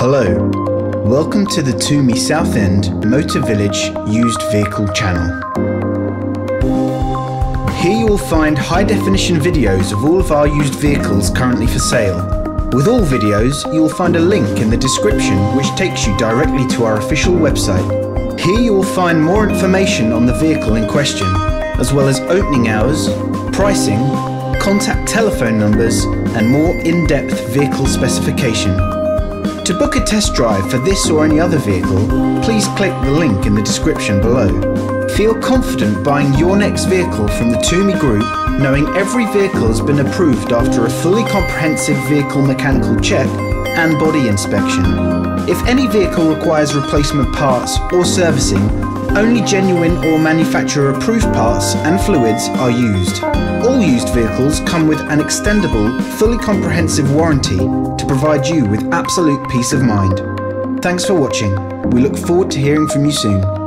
Hello, welcome to the Toomey Southend Motor Village used vehicle channel. Here you will find high-definition videos of all of our used vehicles currently for sale. With all videos, you will find a link in the description which takes you directly to our official website. Here you will find more information on the vehicle in question, as well as opening hours, pricing, contact telephone numbers, and more in-depth vehicle specification. To book a test drive for this or any other vehicle, please click the link in the description below. Feel confident buying your next vehicle from the Toomey Group, knowing every vehicle has been approved after a fully comprehensive vehicle mechanical check and body inspection. If any vehicle requires replacement parts or servicing, only genuine or manufacturer approved parts and fluids are used. All used vehicles come with an extendable, fully comprehensive warranty to provide you with absolute peace of mind. Thanks for watching. We look forward to hearing from you soon.